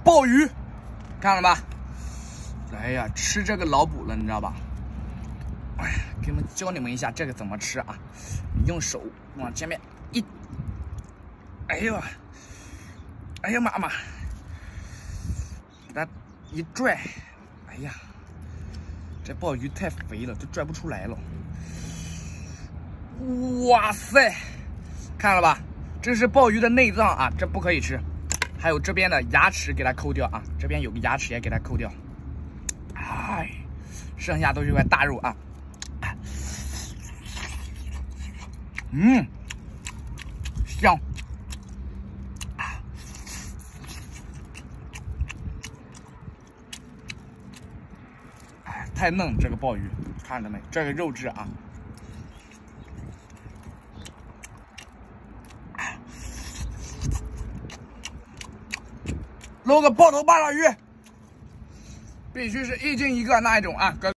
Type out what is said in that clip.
鲍鱼，看了吧？哎呀，吃这个脑补了，你知道吧？哎呀，给你们教你们一下这个怎么吃啊？你用手往前面一，哎呦，哎呀妈妈，给它一拽，哎呀，这鲍鱼太肥了，都拽不出来了。哇塞，看了吧？这是鲍鱼的内脏啊，这不可以吃。还有这边的牙齿给它抠掉啊，这边有个牙齿也给它抠掉。哎，剩下都是块大肉啊。嗯，香。哎，太嫩这个鲍鱼，看着没？这个肉质啊。搂个爆头巴掌鱼，必须是1斤1个那一种啊，哥。